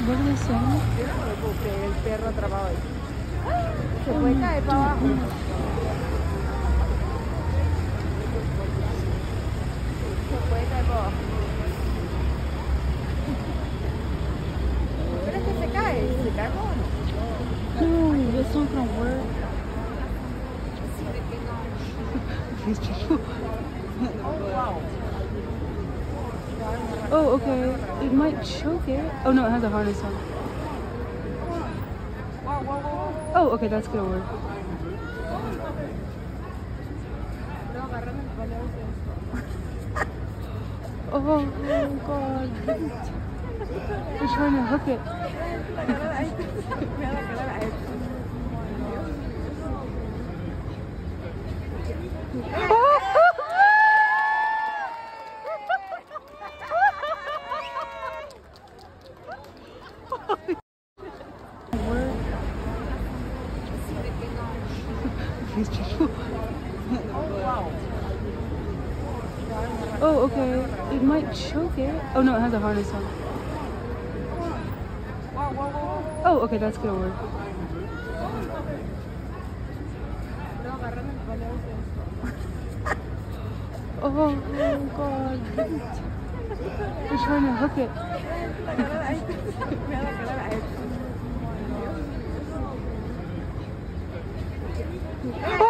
What are they saying? Porque el perro atrapado ahí. Se puede caer para abajo. Se puede caer para abajo. Pero es que se cae para abajo. No, that's not gonna work. These people. Wow. Oh, okay. It might choke it. Oh no, it has a harness on. Oh, okay, that's gonna work. Oh god. They're trying to hook it. These people. Oh, okay. It might choke it. Oh no, it has a harness on. Oh, okay, that's gonna work. Oh god. They're trying to hook it.